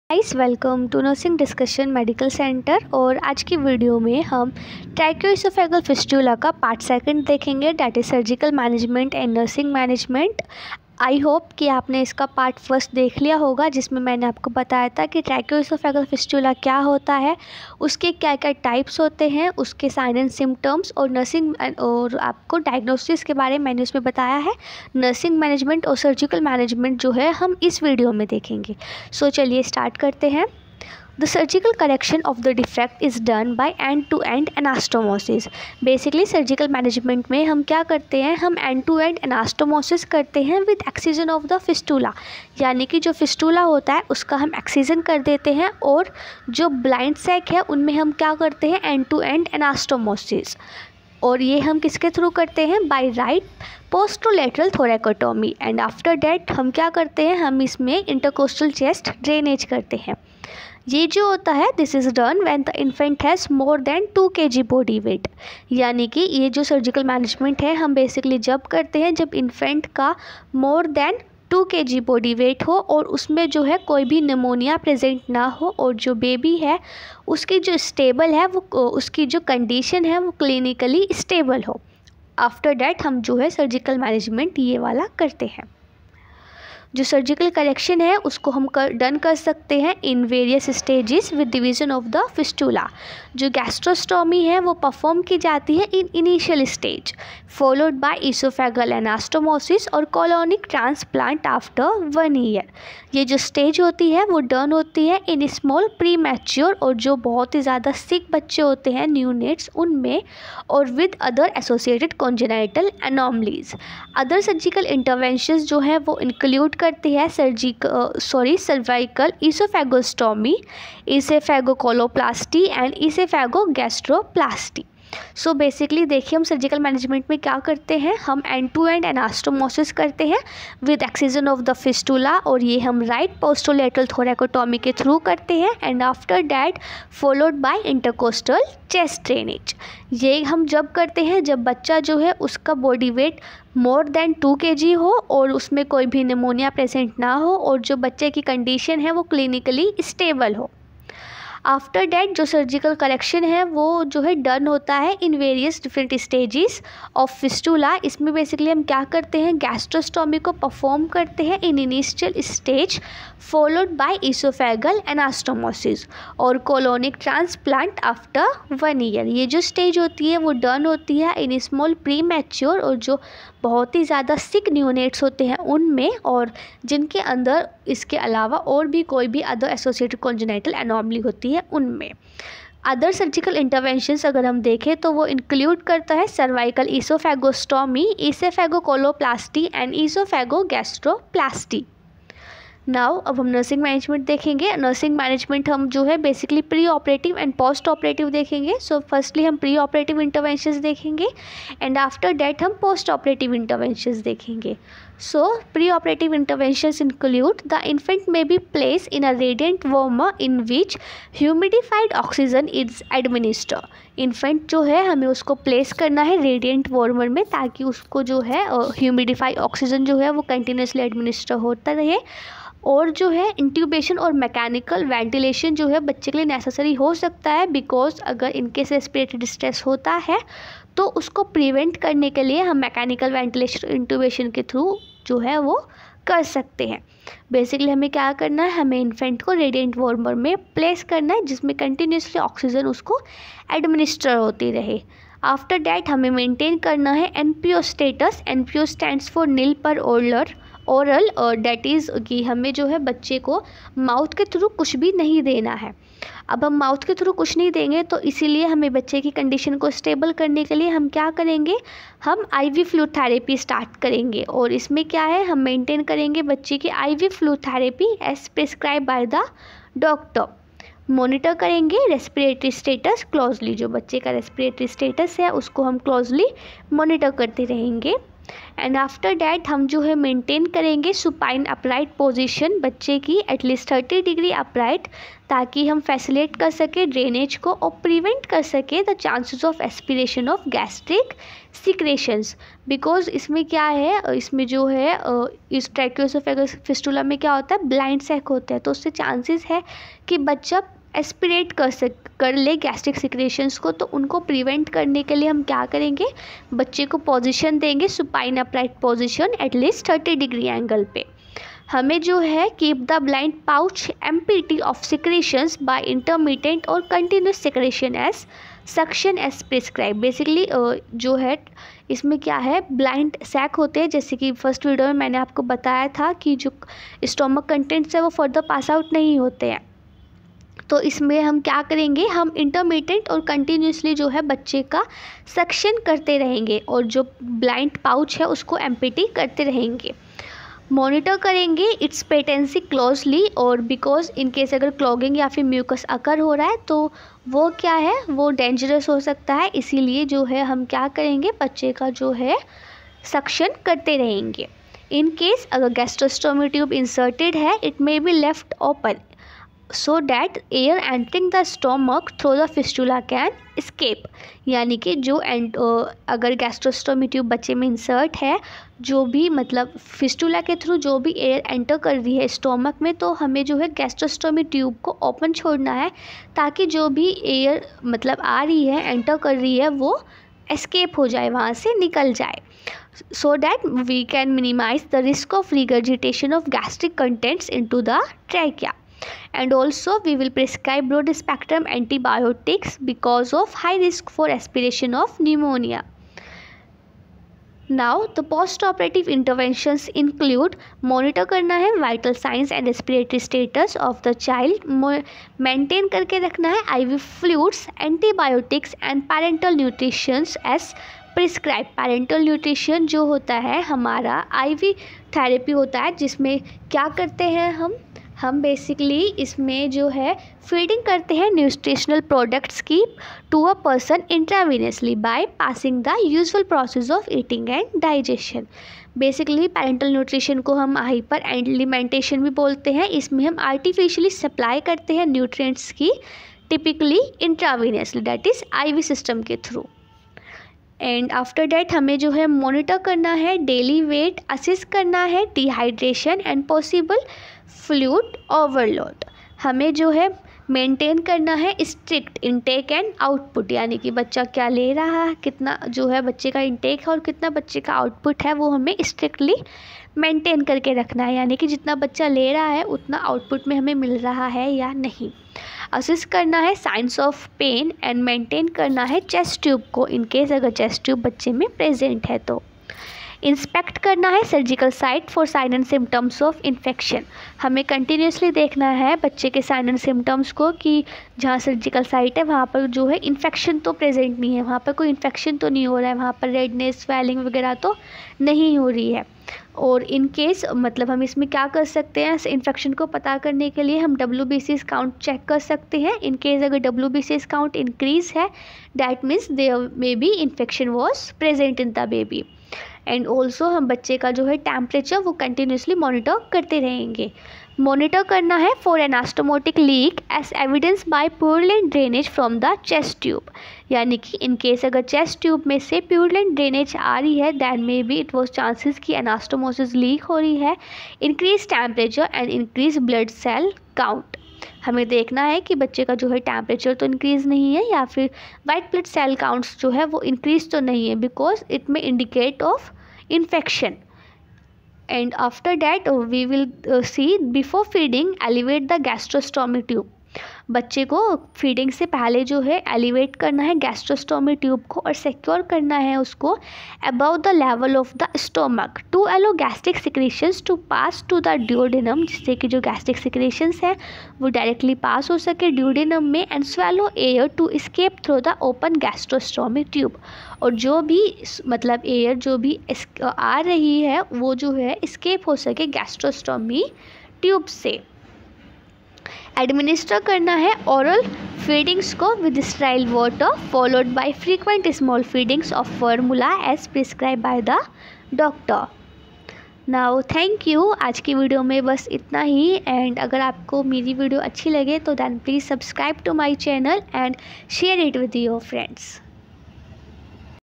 Guys welcome to nursing discussion medical centre. और आज की वीडियो में हम ट्रैकियोइसोफेगल फिस्टुला का पार्ट सेकंड देखेंगे, that is surgical management and nursing management. I hope कि आपने इसका पार्ट फर्स्ट देख लिया होगा, जिसमें मैंने आपको बताया था कि ट्रैकियोइसोफेगल फिस्टुला क्या होता है, उसके क्या क्या टाइप्स होते हैं, उसके साइन एंड सिम्टम्स और नर्सिंग और आपको डायग्नोसिस के बारे में मैंने उसमें बताया है। नर्सिंग मैनेजमेंट और सर्जिकल मैनेजमेंट जो है हम इस वीडियो में देखेंगे। सो चलिए स्टार्ट करते हैं। The surgical correction of the defect is done by end-to-end anastomosis। Basically surgical management में हम क्या करते हैं, हम end-to-end anastomosis करते हैं with excision of the fistula, यानी कि जो फिस्टुला होता है उसका हम एक्सीजन कर देते हैं, और जो ब्लाइंड सैक है उनमें हम क्या करते हैं, end-to-end anastomosis। और ये हम किसके थ्रू करते हैं, by right posterolateral thoracotomy. And after that हम क्या करते हैं, हम इसमें इंटरकोस्टल चेस्ट ड्रेनेज करते हैं। ये जो होता है, this is done when the infant has more than 2 kg body weight. यानी कि ये जो सर्जिकल मैनेजमेंट है हम बेसिकली जब करते हैं जब इन्फेंट का more than 2 kg body weight हो, और उसमें जो है कोई भी निमोनिया प्रेजेंट ना हो, और जो बेबी है उसकी जो स्टेबल है वो, उसकी जो कंडीशन है वो क्लिनिकली स्टेबल हो। आफ्टर डैट हम जो है सर्जिकल मैनेजमेंट ये वाला करते हैं। जो सर्जिकल करेक्शन है उसको हम डन कर सकते हैं in various stages with division of the fistula. जो गैस्ट्रोस्टोमी है वो परफॉर्म की जाती है in initial stage, followed by oesophageal anastomosis और कोलोनिक ट्रांसप्लांट आफ्टर 1 ईयर। ये जो स्टेज होती है वो डन होती है इन स्मॉल प्री मैच्योर, और जो बहुत ही ज़्यादा सिक बच्चे होते हैं न्यूनेट्स उनमें, और with other associated congenital anomalies. Other surgical interventions जो हैं वो इंक्लूड करती है cervical oesophagostomy, oesophagocoloplasty and oesophagogastroplasty. So basically देखिए हम सर्जिकल मैनेजमेंट में क्या करते हैं, हम एंड टू एंड एनास्टोमोसिस करते हैं with excision of the fistula, और ये हम राइट पोस्टरोलेटरल थोरैकोटोमी के थ्रू करते हैं। And after that followed by intercostal chest drainage. ये हम जब करते हैं जब बच्चा जो है उसका body weight more than 2 kg हो, और उसमें कोई भी निमोनिया प्रेजेंट ना हो, और जो बच्चे की कंडीशन है वो क्लिनिकली स्टेबल हो। आफ्टर डैट जो सर्जिकल करेक्शन है वो जो है डन होता है in various different stages of fistula. इसमें बेसिकली हम क्या करते हैं, गैस्ट्रोस्टोमी को परफॉर्म करते हैं in initial stage, followed by oesophageal anastomosis और कोलोनिक ट्रांसप्लांट आफ्टर 1 ईयर। ये जो स्टेज होती है वो डन होती है इन स्मॉल प्री मैच्योर, और जो बहुत ही ज़्यादा सिक न्यूनेट्स होते हैं उनमें, और जिनके अंदर इसके अलावा और भी कोई भी अदर एसोसिएटेड कॉन्जेनाइटल एनॉमली होती है उनमें। अदर सर्जिकल इंटरवेंशंस अगर हम देखें तो वो इंक्लूड करता है cervical oesophagostomy, oesophagocoloplasty and oesophagogastroplasty. Now अब हम नर्सिंग मैनेजमेंट देखेंगे। नर्सिंग मैनेजमेंट हम जो है basically pre operative and post operative देखेंगे। सो फर्स्टली हम प्री ऑपरेटिव इंटरवेंशंस देखेंगे, एंड आफ्टर डैट हम पोस्ट ऑपरेटिव इंटरवेंशंस देखेंगे। So pre operative interventions include the infant may be place in a radiant warmer in which humidified oxygen is administer. Infant जो है हमें उसको place करना है radiant warmer में, ताकि उसको जो है ह्यूमिडिफाइड ऑक्सीजन जो है वो कंटिन्यूसली एडमिनिस्टर होता रहे। और जो है इंट्यूबेशन और मैकेनिकल वेंटिलेशन जो है बच्चे के लिए नेसेसरी हो सकता है, बिकॉज अगर इनकेस रेस्पिरेटरी डिस्ट्रेस होता है तो उसको प्रिवेंट करने के लिए हम मैकेनिकल वेंटिलेशन इंट्यूबेशन के थ्रू जो है वो कर सकते हैं। बेसिकली हमें क्या करना है, हमें इन्फेंट को रेडिएंट वार्मर में प्लेस करना है जिसमें कंटिन्यूसली ऑक्सीजन उसको एडमिनिस्टर होती रहे। आफ्टर डैट हमें मेंटेन करना है NPO status. NPO stands for nil per oral, और डैट इज़ कि हमें जो है बच्चे को माउथ के थ्रू कुछ भी नहीं देना है। अब हम माउथ के थ्रू कुछ नहीं देंगे, तो इसीलिए हमें बच्चे की कंडीशन को स्टेबल करने के लिए हम क्या करेंगे, हम आईवी फ्लूइड थेरेपी स्टार्ट करेंगे। और इसमें क्या है, हम मेंटेन करेंगे बच्चे की IV fluid therapy as prescribe by the doctor. Monitor करेंगे रेस्पिरेटरी स्टेटस क्लोजली, जो बच्चे का रेस्पिरेटरी स्टेटस है उसको हम क्लोजली मॉनिटर करते रहेंगे। एंड आफ्टर डैट हम जो है मेंटेन करेंगे सुपाइन अपराइट पोजीशन बच्चे की एटलीस्ट 30 डिग्री अपराइट, ताकि हम फैसिलिटेट कर सके ड्रेनेज को और प्रिवेंट कर सके the chances of aspiration of gastric secretions. Because इसमें क्या है, इसमें जो है इस ट्रैकियोसोफेगस फिस्टुला में क्या होता है, ब्लाइंड सैक होता है, तो उससे चांसेस है कि बच्चा एस्पिरेट कर ले गैस्ट्रिक सिक्रेशंस को। तो उनको प्रिवेंट करने के लिए हम क्या करेंगे, बच्चे को पोजीशन देंगे supine upright position at least 30 degree angle पे। हमें जो है keep the blind pouch empty of secretions by intermittent और continuous secretion as suction as prescribe. Basically जो है इसमें क्या है, ब्लाइंड सैक होते हैं, जैसे कि फर्स्ट वीडियो में मैंने आपको बताया था कि जो स्टोमक कंटेंट्स है वो फर्दर पास आउट नहीं होते हैं। तो इसमें हम क्या करेंगे, हम इंटरमिटेंट और कंटिन्यूसली जो है बच्चे का सक्शन करते रहेंगे और जो ब्लाइंड पाउच है उसको एम्प्टी करते रहेंगे। मॉनिटर करेंगे इट्स पेटेंसी क्लोजली, और बिकॉज इन केस अगर क्लॉगिंग या फिर म्यूकस अकर हो रहा है तो वो क्या है, वो डेंजरस हो सकता है। इसीलिए जो है हम क्या करेंगे, बच्चे का जो है सक्शन करते रहेंगे। इन केस अगर गैस्ट्रोस्टोमी ट्यूब इंसर्टेड है, it may be left open so that air entering the stomach through the fistula can escape। यानी कि जो अगर गैस्ट्रोस्टोमी ट्यूब बच्चे में इंसर्ट है, जो भी मतलब फिस्टुला के थ्रू जो भी एयर एंटर कर रही है स्टोमक में, तो हमें जो है गैस्ट्रोस्टोमी ट्यूब को ओपन छोड़ना है, ताकि जो भी एयर मतलब आ रही है, एंटर कर रही है, वो एस्केप हो जाए, वहाँ से निकल जाए, so that we can minimize the risk of regurgitation of gastric contents into the trachea। And also we will prescribe broad spectrum antibiotics because of high risk for aspiration of pneumonia। Now the post operative interventions include monitor करना है vital signs and respiratory status of the child, maintain करके रखना है IV fluids, antibiotics and parental nutrition as prescribe. Parenteral nutrition जो होता है हमारा IV therapy होता है, जिसमें क्या करते हैं हम बेसिकली इसमें जो है फीडिंग करते हैं न्यूट्रिशनल प्रोडक्ट्स की to a person intravenously by passing the usual process of eating and digestion. Basically parenteral nutrition को हम हाइपर एलिमेंटेशन भी बोलते हैं। इसमें हम आर्टिफिशियली सप्लाई करते हैं न्यूट्रिएंट्स की, typically intravenously, that is IV system के थ्रू। एंड आफ्टर डैट हमें जो है मॉनिटर करना है डेली वेट, असेस करना है dehydration and possible fluid overload. हमें जो है मेंटेन करना है स्ट्रिक्ट इनटेक एंड आउटपुट, यानी कि बच्चा क्या ले रहा है, कितना जो है बच्चे का इनटेक है और कितना बच्चे का आउटपुट है, वो हमें स्ट्रिक्टली मेंटेन करके रखना है, यानी कि जितना बच्चा ले रहा है उतना आउटपुट में हमें मिल रहा है या नहीं। असिस करना है signs of pain and maintain करना है चेस्ट ट्यूब को, इन केस अगर चेस्ट ट्यूब बच्चे में प्रेजेंट है तो। इंस्पेक्ट करना है surgical site for sign and symptoms of infection. हमें कंटिन्यूसली देखना है बच्चे के साइन एंड सिम्टम्स को कि जहाँ सर्जिकल साइट है वहाँ पर जो है इन्फेक्शन तो प्रेजेंट नहीं है, वहाँ पर कोई इन्फेक्शन तो नहीं हो रहा है, वहाँ पर रेडनेस स्वेलिंग वगैरह तो नहीं हो रही है। और इन केस मतलब हम इसमें क्या कर सकते हैं, इन्फेक्शन को पता करने के लिए हम WBCs काउंट चेक कर सकते हैं। इन केस अगर WBCs काउंट इंक्रीज है, that means there may be infection was present in the baby. And also हम बच्चे का जो है टेम्परेचर वो कंटिन्यूसली मॉनिटर करते रहेंगे। मॉनिटर करना है for anastomotic leak as evidence by purulent drainage from the chest tube, यानी कि इन केस अगर चेस्ट ट्यूब में से प्यूरलेंट ड्रेनेज आ रही है, then may be it was chances कि एनास्टोमोसिस लीक हो रही है। Increase temperature and increase blood cell count. हमें देखना है कि बच्चे का जो है टेम्परेचर तो इंक्रीज़ नहीं है या फिर वाइट ब्लड सेल काउंट्स जो है वो इंक्रीज तो नहीं है, because it may indicate of infection. And after that we will see before feeding elevate the gastrostomy tube। बच्चे को फीडिंग से पहले जो है एलिवेट करना है गैस्ट्रोस्टोमी ट्यूब को और सिक्योर करना है उसको above the level of the stomach to allow gastric secretions to pass to the duodenum, जिससे कि जो गैस्ट्रिक सिक्रेशंस है वो डायरेक्टली पास हो सके ड्यूडेनम में and swallow air to escape through the open gastrostomy tube. और जो भी मतलब एयर जो भी आ रही है वो जो है एस्केप हो सके गैस्ट्रोस्टोमी ट्यूब से। एडमिनिस्टर करना है ओरल फीडिंग्स को with sterile water followed by frequent small feedings of formula as prescribe by the doctor. Now thank you, आज की वीडियो में बस इतना ही। एंड अगर आपको मेरी वीडियो अच्छी लगे तो then please subscribe to my channel and share it with your friends.